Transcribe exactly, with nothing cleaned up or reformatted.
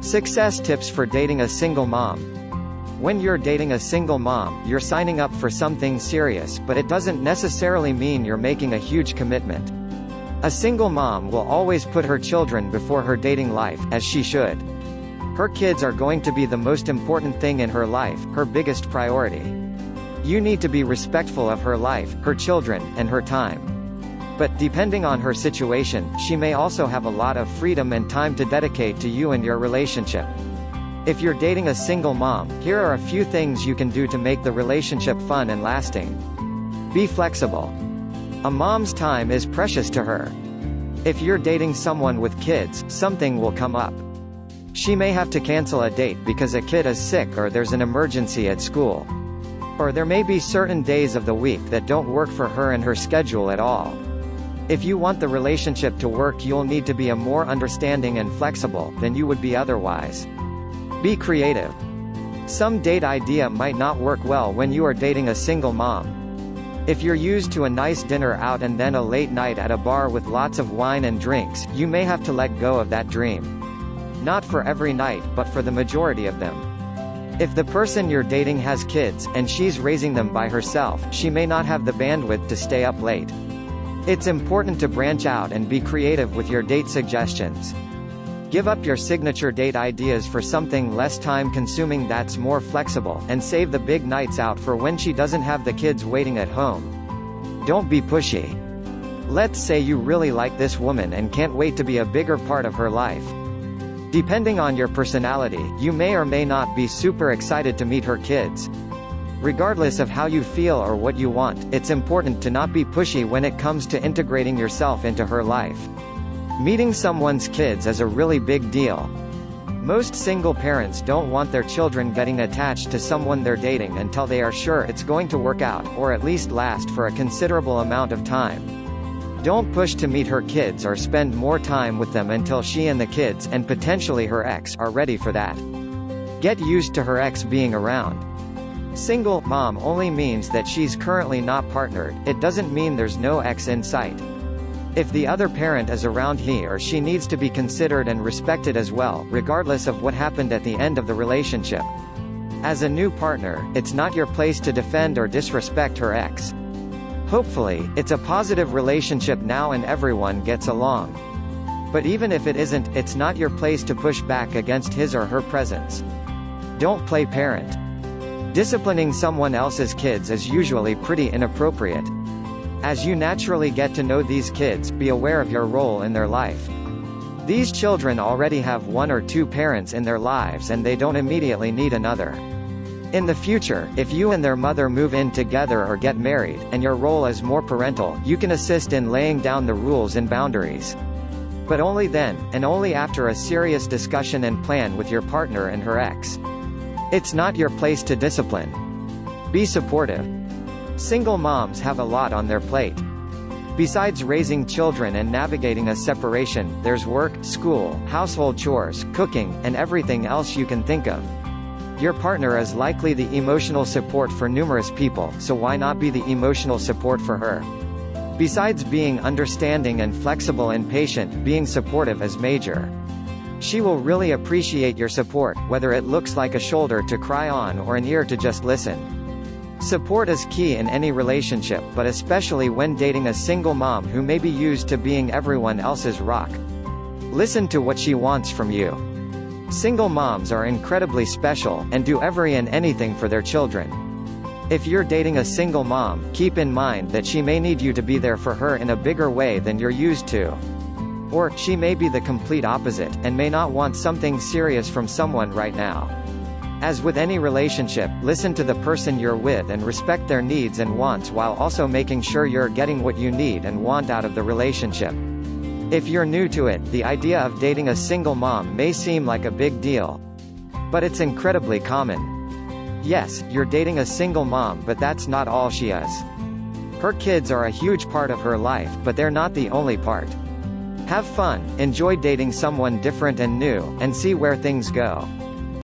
Success tips for dating a single mom. When you're dating a single mom, you're signing up for something serious, but it doesn't necessarily mean you're making a huge commitment. A single mom will always put her children before her dating life, as she should. Her kids are going to be the most important thing in her life, her biggest priority. You need to be respectful of her life, her children, and her time. But, depending on her situation, she may also have a lot of freedom and time to dedicate to you and your relationship. If you're dating a single mom, here are a few things you can do to make the relationship fun and lasting. Be flexible. A mom's time is precious to her. If you're dating someone with kids, something will come up. She may have to cancel a date because a kid is sick or there's an emergency at school. Or there may be certain days of the week that don't work for her and her schedule at all. If you want the relationship to work, you'll need to be a more understanding and flexible than you would be otherwise. Be creative. Some date idea might not work well when you are dating a single mom. If you're used to a nice dinner out and then a late night at a bar with lots of wine and drinks, you may have to let go of that dream. Not for every night, but for the majority of them. If the person you're dating has kids, and she's raising them by herself, she may not have the bandwidth to stay up late. It's important to branch out and be creative with your date suggestions. Give up your signature date ideas for something less time-consuming that's more flexible, and save the big nights out for when she doesn't have the kids waiting at home. Don't be pushy. Let's say you really like this woman and can't wait to be a bigger part of her life. Depending on your personality, you may or may not be super excited to meet her kids. Regardless of how you feel or what you want, it's important to not be pushy when it comes to integrating yourself into her life. Meeting someone's kids is a really big deal. Most single parents don't want their children getting attached to someone they're dating until they are sure it's going to work out, or at least last for a considerable amount of time. Don't push to meet her kids or spend more time with them until she and the kids, and potentially her ex, are ready for that. Get used to her ex being around. Single mom only means that she's currently not partnered, it doesn't mean there's no ex in sight. If the other parent is around, he or she needs to be considered and respected as well, regardless of what happened at the end of the relationship. As a new partner, it's not your place to defend or disrespect her ex. Hopefully, it's a positive relationship now and everyone gets along. But even if it isn't, it's not your place to push back against his or her presence. Don't play parent. Disciplining someone else's kids is usually pretty inappropriate. As you naturally get to know these kids, be aware of your role in their life. These children already have one or two parents in their lives and they don't immediately need another. In the future, if you and their mother move in together or get married, and your role is more parental, you can assist in laying down the rules and boundaries. But only then, and only after a serious discussion and plan with your partner and her ex. It's not your place to discipline. Be supportive. Single moms have a lot on their plate. Besides raising children and navigating a separation, there's work, school, household chores, cooking, and everything else you can think of. Your partner is likely the emotional support for numerous people, so why not be the emotional support for her? Besides being understanding and flexible and patient, being supportive is major. She will really appreciate your support, whether it looks like a shoulder to cry on or an ear to just listen. Support is key in any relationship, but especially when dating a single mom who may be used to being everyone else's rock. Listen to what she wants from you. Single moms are incredibly special, and do every and anything for their children. If you're dating a single mom, keep in mind that she may need you to be there for her in a bigger way than you're used to. Or, she may be the complete opposite, and may not want something serious from someone right now. As with any relationship, listen to the person you're with and respect their needs and wants while also making sure you're getting what you need and want out of the relationship. If you're new to it, the idea of dating a single mom may seem like a big deal. But it's incredibly common. Yes, you're dating a single mom, but that's not all she is. Her kids are a huge part of her life, but they're not the only part. Have fun, enjoy dating someone different and new, and see where things go.